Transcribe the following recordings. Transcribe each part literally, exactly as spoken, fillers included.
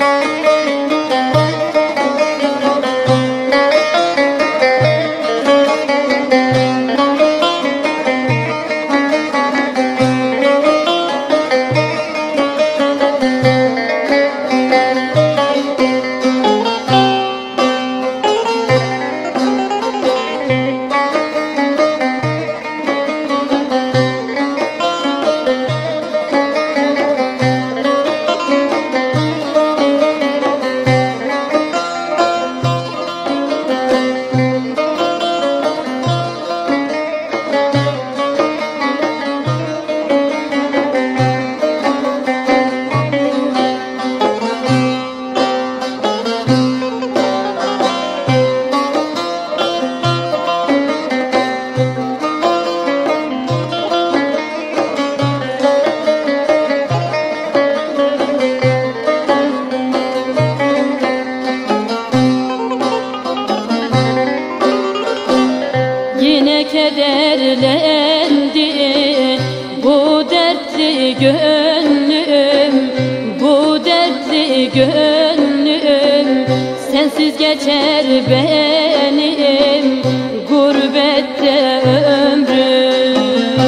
Kederlendi bu dertli gönlüm, bu dertli gönlüm. Sensiz geçer benim gurbette ömrüm.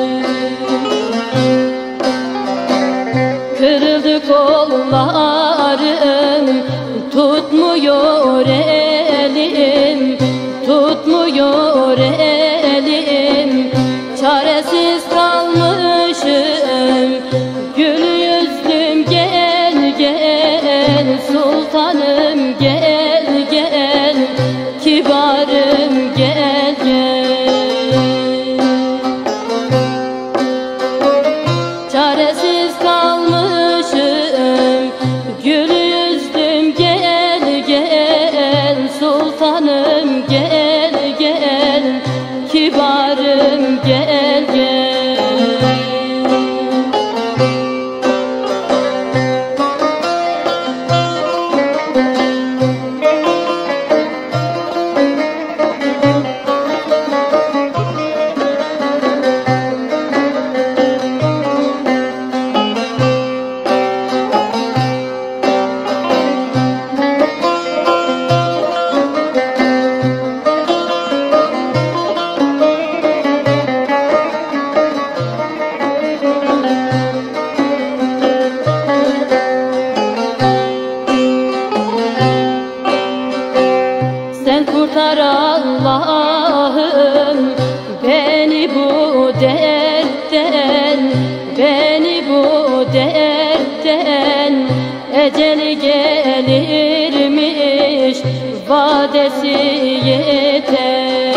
Kırıldı kollarım, tutmuyor elim, tutmuyor elim. Çaresiz kalmışım, gül yüzlüm gel gel, sultanım gel gel, kibarım gel gel. Çaresiz kalmışım, gül yüzlüm gel gel, sultanım gel gel, kibarım gel gel. Sen kurtar Allah'ım beni bu dertten, beni bu dertten. Eceli gelirmiş, vadesi yeter.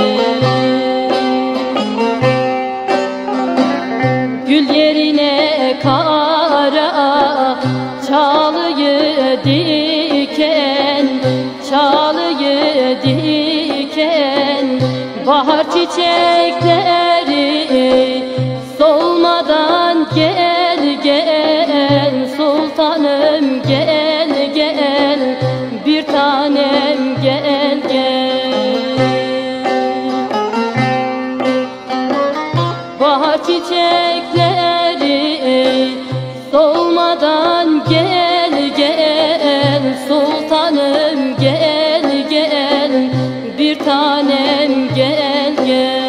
Gül yerine kara çalıyı diken, çalıyı diken. Bahar çiçekleri solmadan gel gel, sultanım gel gel, bir tanem gel gel. Bahar çiçekleri solmadan gel gel, sultanım gel gel, bir tanem gel gel.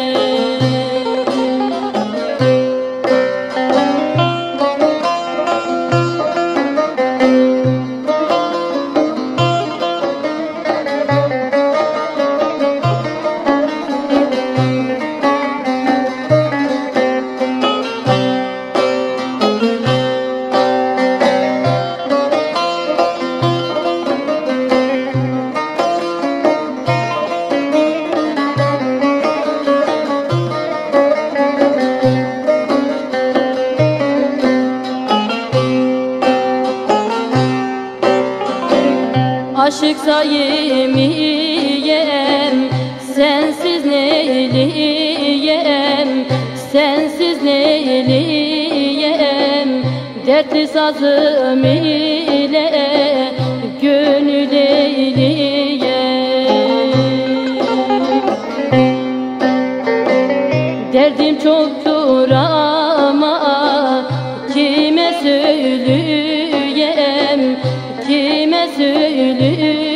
Aşık yeminiyem, sensiz neyliyem, sensiz neyliyem. Dertli sazım ile gönül eyleyem. Derdim çoktur ama kime söyleyem, kime Resulü